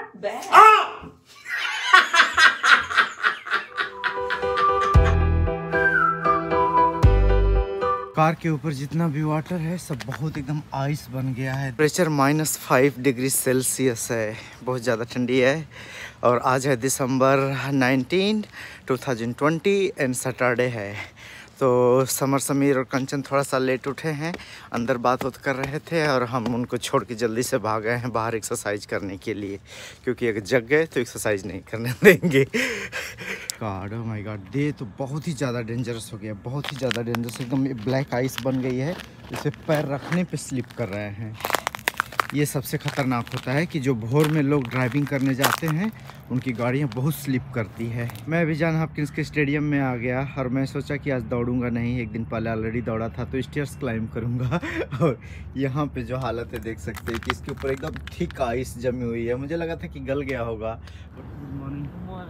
Not bad. Car के ऊपर जितना भी वाटर है सब बहुत एकदम आइस बन गया है। टेम्परेचर -5 डिग्री सेल्सियस है, बहुत ज़्यादा ठंडी है। और आज है दिसंबर 19, 2020 एंड सैटरडे है। तो समर समीर और कंचन थोड़ा सा लेट उठे हैं, अंदर बात कर रहे थे और हम उनको छोड़ के जल्दी से भाग गए हैं बाहर एक्सरसाइज करने के लिए, क्योंकि अगर जग गए तो एक्सरसाइज नहीं करने देंगे। गॉड, ओह माय गॉड, ये तो बहुत ही ज़्यादा डेंजरस हो गया, बहुत ही ज़्यादा डेंजरस। एकदम ब्लैक आइस बन गई है, इसे पैर रखने पे स्लिप कर रहे हैं। ये सबसे ख़तरनाक होता है कि जो भोर में लोग ड्राइविंग करने जाते हैं उनकी गाड़ियाँ बहुत स्लिप करती है। मैं भी जॉन हॉपकिंस के स्टेडियम में आ गया और मैं सोचा कि आज दौड़ूंगा नहीं, एक दिन पहले ऑलरेडी दौड़ा था, तो स्टेयर्स क्लाइंब करूंगा। और यहाँ पे जो हालत है देख सकते हैं कि इसके ऊपर एकदम थिक आइस जमी हुई है। मुझे लगा था कि गल गया होगा। Good morning.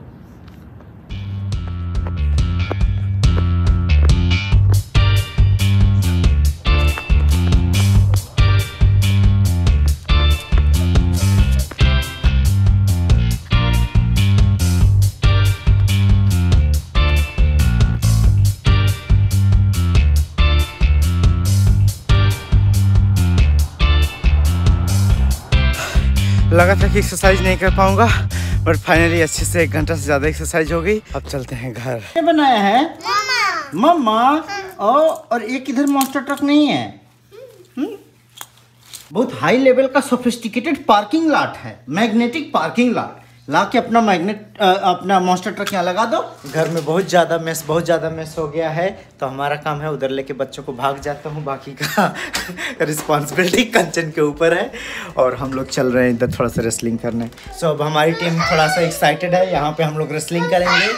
लगा था कि एक्सरसाइज नहीं कर पाऊंगा, बट फाइनली अच्छे से 1 घंटा से ज़्यादा एक्सरसाइज हो गई। अब चलते हैं घर। क्या बनाया है मम्मा? और एक इधर मॉन्स्टर ट्रक नहीं है। बहुत हाई लेवल का सोफिस्टिकेटेड पार्किंग लॉट है, मैग्नेटिक पार्किंग लॉट। ला के अपना मॉन्स्टर ट्रक यहाँ लगा दो। घर में बहुत ज़्यादा मेस हो गया है, तो हमारा काम है उधर लेके बच्चों को भाग जाता हूँ। बाकी का रिस्पॉन्सिबिलिटी कंचन के ऊपर है। और हम लोग चल रहे हैं इधर थोड़ा सा रेसलिंग करने। सो अब हमारी टीम थोड़ा सा एक्साइटेड है, यहाँ पे हम लोग रेसलिंग करेंगे।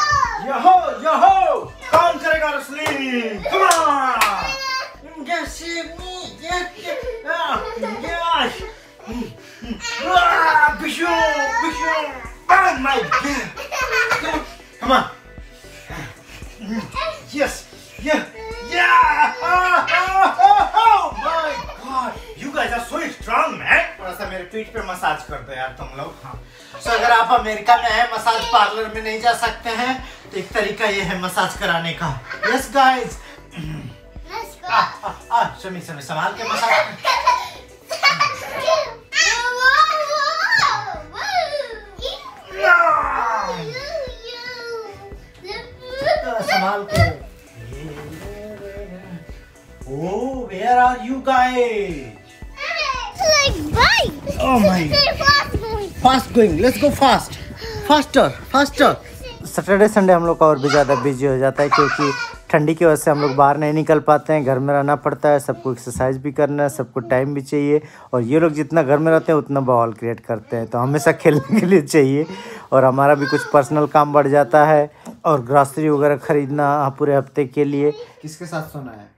कौन करेगा wrestling? Oh my God! Come on! Yes! Yeah! Oh my God! You guys are so strong, man! थोड़ा सा मेरे पीठ पे मसाज कर दो यार तुम लोग। हाँ। So अगर आप अमेरिका में हैं, मसाज पार्लर में नहीं जा सकते हैं, तो एक तरीका ये है मसाज कराने का। Yes guys! सुमी संभाल के मसाज। संभाल के। Oh, where are you guys? Like bike. Oh my! Fast going. Let's go fast. Faster. Saturday Sunday हम लोग का और भी ज़्यादा बिजी हो जाता है, क्योंकि ठंडी की वजह से हम लोग बाहर नहीं निकल पाते हैं, घर में रहना पड़ता है। सबको एक्सरसाइज भी करना है, सबको टाइम भी चाहिए। और ये लोग जितना घर में रहते हैं उतना माहौल क्रिएट करते हैं, तो हमेशा खेलने के लिए चाहिए। और हमारा भी कुछ पर्सनल काम बढ़ जाता है, और ग्रॉसरी वगैरह खरीदना पूरे हफ्ते के लिए। किसके साथ सोना है?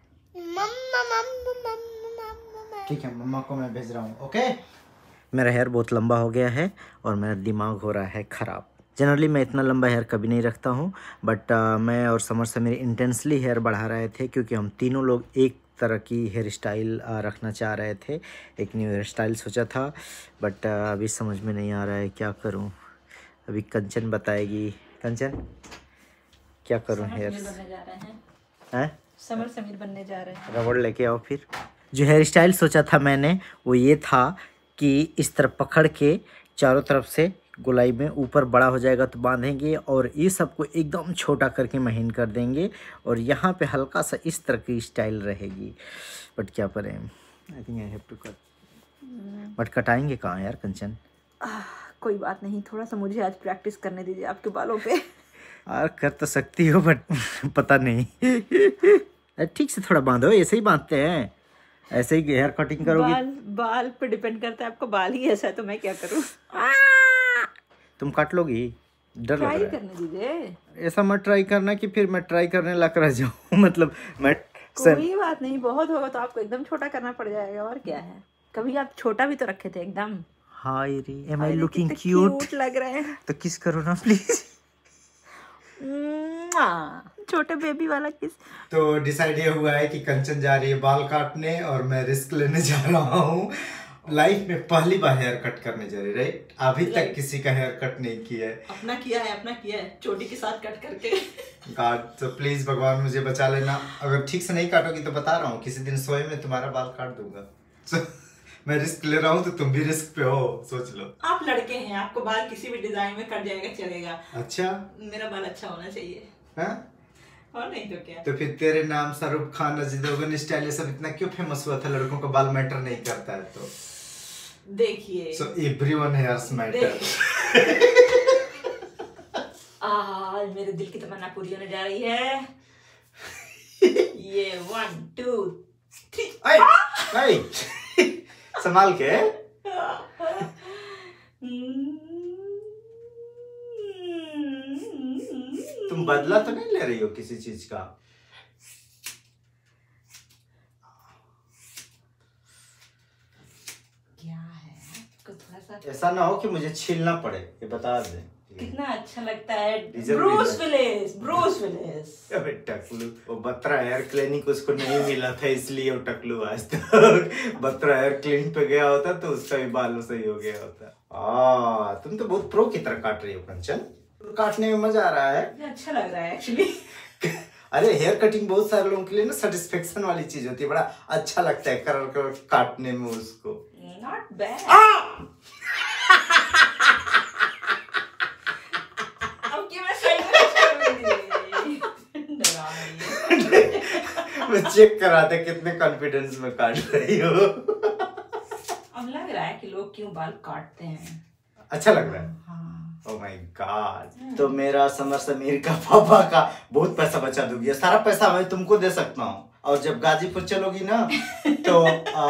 ठीक है, मम्मा को मैं भेज रहा हूँ। ओके। मेरा हेयर बहुत लंबा हो गया है और मेरा दिमाग हो रहा है ख़राब। जनरली मैं इतना लंबा हेयर कभी नहीं रखता हूँ, बट मैं और समर से मेरी इंटेंसली हेयर बढ़ा रहे थे, क्योंकि हम तीनों लोग एक तरह की हेयर स्टाइल रखना चाह रहे थे। एक न्यू हेयर स्टाइल सोचा था, बट अभी समझ में नहीं आ रहा है क्या करूँ। अभी कंचन बताएगी। कंचन, क्या करूँ हेयर? समर समीर बनने जा रहे हैं। रबड़ लेके आओ। फिर जो हेयर स्टाइल सोचा था मैंने, वो ये था कि इस तरफ पकड़ के चारों तरफ से गोलाई में ऊपर बड़ा हो जाएगा तो बांधेंगे, और ये सबको एकदम छोटा करके महीन कर देंगे, और यहाँ पे हल्का सा इस तरह की स्टाइल रहेगी। बट क्या करें, I think I have to cut. But कटाएंगे कहाँ यार कंचन? कोई बात नहीं, थोड़ा सा मुझे आज प्रैक्टिस करने दीजिए आपके बालों पे। यार कर तो सकती हो, बट पता नहीं। ठीक से थोड़ा बांधो, ऐसे ही बांधते हैं, ऐसे ही हेयर कटिंग करोगे। बाल पे डिपेंड करता है, आपका बाल ही ऐसा है तो मैं क्या करूँ। तुम काट लोगी? डर लग रहा है। ट्राई करने दीजिए। ऐसा मत ट्राई करना कि फिर मैं ट्राई करने लग रह जाऊँ। मतलब मैं कोई बात नहीं, बहुत होगा तो आपको एकदम छोटा करना पड़ जाएगा, और क्या है। कभी आप छोटा भी तो रखे थे एकदम। हाय रे, एम आई लुकिंग क्यूट लग रहे हैं। तो किस करो ना प्लीज। छोटे बेबी वाला किस। तो डिसाइड ये हुआ है कि कंचन जा रही है बाल काटने और मैं रिस्क लेने जा रहा हूँ। लाइफ में पहली बार हेयर कट करने जा रही, राइट? अभी तक किसी का हेयर कट नहीं किया है। अपना किया है चोटी के साथ कट करके। गॉड, तो प्लीज भगवान मुझे बचा लेना। अगर ठीक से नहीं काटोगी तो बता रहा हूँ किसी दिन सोए में तुम्हारा बाल काट दूंगा। So, मैं रिस्क ले रहा हूँ तो तुम भी रिस्क पे हो, सोच लो। आप लड़के हैं, आपको बाल किसी भी डिजाइन में कट जाएगा, चलेगा। अच्छा, मेरा बाल अच्छा होना चाहिए। हाँ? और नहीं तो क्या। तो फिर तेरे नाम शाहरुख खान, अजय देवगन स्टाइल ये सब इतना क्यों फेमस हुआ था? लड़कों का बाल मैटर नहीं करता है तो देखिए। So everyone hairs matter. आज मेरे दिल की तमन्ना पूरी होने जा रही है। ये 1 2 3 संभाल के। तुम बदला तो नहीं ले रही हो किसी चीज का? क्या है आपको थोड़ा सा ऐसा ना हो कि मुझे छीलना पड़े, ये बता दे। कितना अच्छा लगता है। Bruce Willis. अबे टकलू, वो बत्रा हेयर क्लिनिक उसको नहीं मिला था इसलिए वो टकलू आज तक। बत्रा हेयर क्लिनिक पे गया होता तो उसका भी बाल सही हो गया होता। तुम तो बहुत प्रो की तरह काट रही हो कंचन। काटने में मजा आ रहा है। अच्छा लग रहा है एक्चुअली। अरे हेयर कटिंग बहुत सारे लोगों के लिए ना सेटिस्फेक्शन वाली चीज होती है, बड़ा अच्छा लगता है कर काटने में उसको। Not bad. अब क्या मैं सही मैं चेक करा था कितने कॉन्फिडेंस में काट रही हो। अब लग रहा है कि लोग क्यों बाल काटते हैं। अच्छा लग रहा है। हाँ। Oh my God. तो मेरा समर समीर का पापा का बहुत पैसा बचा दूंगी, सारा पैसा मैं तुमको दे सकता हूँ। और जब गाजीपुर चलोगी ना तो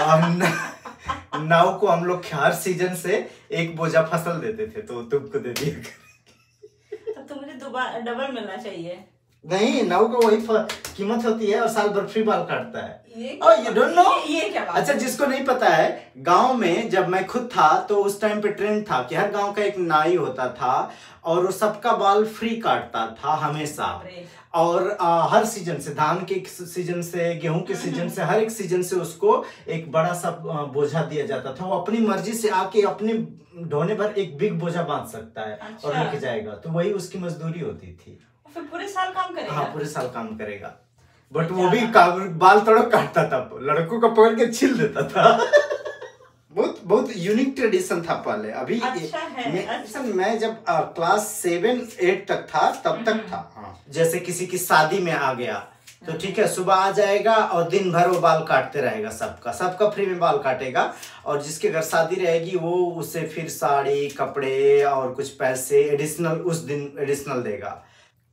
नाव को हम लोग हर सीजन से एक बोझा फसल देते थे, तो तुमको दे दिया। तब तो मुझे डबल मिलना चाहिए। नहीं, नाव का वही कीमत होती है और साल भर फ्री बाल काटता है। you don't know? ये क्या बात? अच्छा, जिसको नहीं पता है, गांव में जब मैं खुद था तो उस टाइम पे ट्रेंड था कि हर गांव का एक नाई होता था और वो सबका बाल फ्री काटता था हमेशा। और हर सीजन से, धान के सीजन से, गेहूं के सीजन से, हर एक सीजन से उसको एक बड़ा सा बोझा दिया जाता था। वो अपनी मर्जी से आके अपने ढोने भर एक बिग बोझा बांध सकता है। अच्छा। और लेके जाएगा, तो वही उसकी मजदूरी होती थी। फिर पूरे साल काम करेगा? हाँ, पूरे साल काम करेगा। बट वो भी बाल थोड़ा काटता था, लड़कों का पकड़ के छील देता था। बहुत बहुत यूनिक ट्रेडिशन था पहले। अभी अच्छा है। अच्छा। मैं जब क्लास 7-8 तक था तब तक था। हाँ। जैसे किसी की शादी में आ गया तो ठीक है, सुबह आ जाएगा और दिन भर वो बाल काटते रहेगा, सबका फ्री में बाल काटेगा। और जिसके घर शादी रहेगी वो उसे फिर साड़ी, कपड़े और कुछ पैसे एडिशनल उस दिन एडिशनल देगा।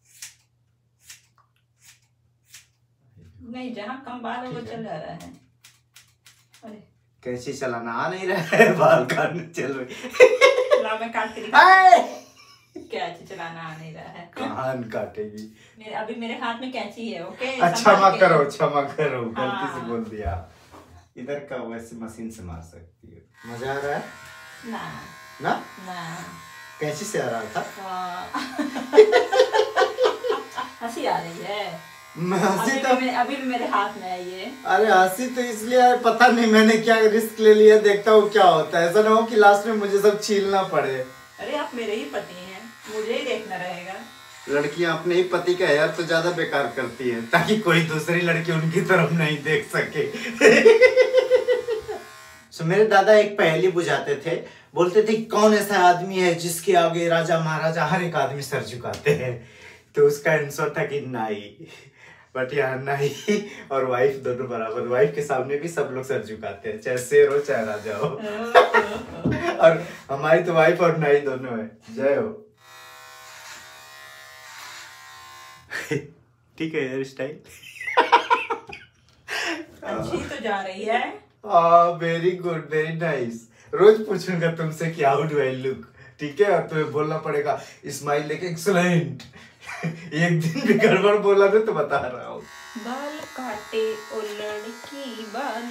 नहीं, जहाँ कम बाल है वो चल जा रहा है। अरे कैसे चलाना आ नहीं रहा है, बाल काटने चल रही। ला मैं काट के कैंची चलाना आ नहीं रहा है। कान काटेगी। अभी मेरे हाथ में कैंची है। ओके, क्षमा करो, गलती से बोल दिया। इधर का वैसे मशीन से मार सकती है। मजा आ रहा है ना? ना ना, कैंची से आ रहा था। हंसी आ रही है। हंसी तो अभी भी मेरे हाथ में है ये। अरे हंसी तो इसलिए है, पता नहीं मैंने क्या रिस्क ले लिया, देखता हूँ क्या होता है। ऐसा ना हो कि लास्ट में मुझे सब छीलना पड़े। अरे आप मेरे ही पति हैं, मुझे ही देखना रहेगा। लड़कियां अपने ही पति का हेयर तो ज्यादा बेकार करती है ताकि कोई दूसरी लड़की उनकी तरफ नहीं देख सके। So, मेरे दादा एक पहेली बुझाते थे, बोलते थे कौन ऐसा आदमी है जिसके आगे राजा महाराजा हर एक आदमी सर झुकाते हैं। तो उसका आंसर था कि नाई। बट यहाँ नाई और वाइफ दोनों बराबर, वाइफ के सामने भी सब लोग सर झुकाते हैं, चाहे शेर हो चाहे राजा हो। और हमारी तो वाइफ और नाई दोनों है। जय हो। ठीक है हेयर स्टाइल। अच्छी तो जा रही है। Very good, very nice. रोज पूछूंगा तुमसे कि हाउ डू आई लुक, ठीक है? और तुम्हें बोलना पड़ेगा स्माइल लेके एक्सलेंट। एक दिन भी गड़बड़ बोला तो बता रहा हूँ। बाल काटे ओ लड़की, बाल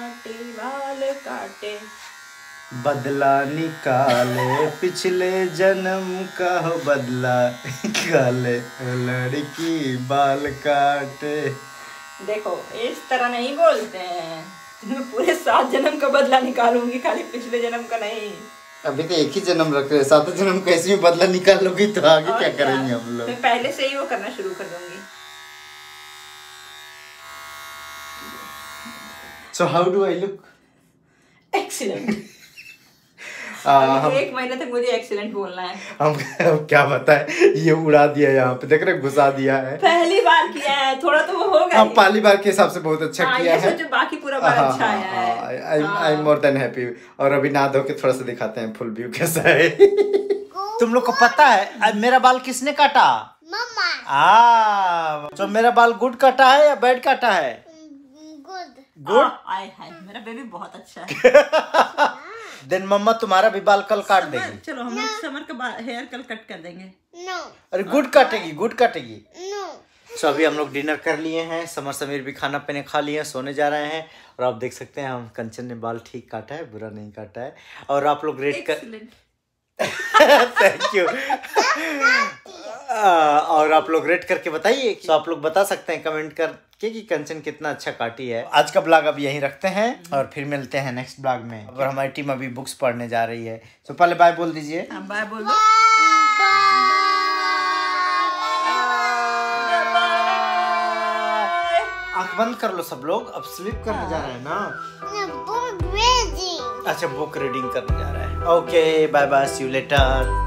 काटे बदला निकाले पिछले जन्म का हो, बदला निकाले लड़की बाल काटे। देखो इस तरह नहीं बोलते हैं। मैं पूरे 7 जन्म का बदला निकालूंगी, खाली पिछले जन्म का नहीं। अभी तो एक ही जन्म रख रहे, 7 जन्म कैसे भी बदला निकाल लोगी तो आगे क्या करेंगे हम लोग। मैं पहले से ही वो करना शुरू कर दूंगी। So how do I look? Excellent. एक महीने तक मुझे एक्सीलेंट बोलना है। हम क्या बताए, ये उड़ा दिया यहाँ पे, देख रहे घुसा दिया है। पहली बार किया है, थोड़ा तो वो होगा। हम पहली बार के हिसाब से बहुत अच्छा किया है। सोचो बाकी पूरा बार अच्छा आया है। I am more than happy. और अभी नहा धो के थोड़ा सा दिखाते हैं फुल व्यू कैसा है। तुम लोग को पता है मेरा बाल किसने काटा? मम्मा। तो मेरा बाल गुड काटा है या बैड काटा है? गुड। आय हाय, मेरा बेबी बहुत अच्छा है। देन मम्मा तुम्हारा भी बाल कल काट देगी। चलो हम लोग समर का हेयर कल कट कर देंगे। नो। अरे गुड काटेगी, गुड काटेगी। नो। सो अभी हम लोग डिनर कर लिए हैं, समर समीर भी खाना पीने खा लिए हैं, सोने जा रहे हैं। और आप देख सकते हैं हम कंचन ने बाल ठीक काटा है, बुरा नहीं काटा है। और आप लोग रेट कर थैंक यू। और आप लोग रेट करके बताइए। तो आप लोग बता सकते हैं कमेंट करके कि कंचन कितना अच्छा काटी है। आज का ब्लॉग अब यहीं रखते हैं और फिर मिलते हैं नेक्स्ट ब्लॉग में। और हमारी टीम अभी बुक्स पढ़ने जा रही है। तो पहले बाय बोल दीजिए। बाय बोल दो। आंख बंद कर लो सब लोग, अब स्लीप करने जा रहे हैं ना। Book reading. अच्छा बुक रीडिंग करने जा रहे हैं। Okay bye bye, see you letter.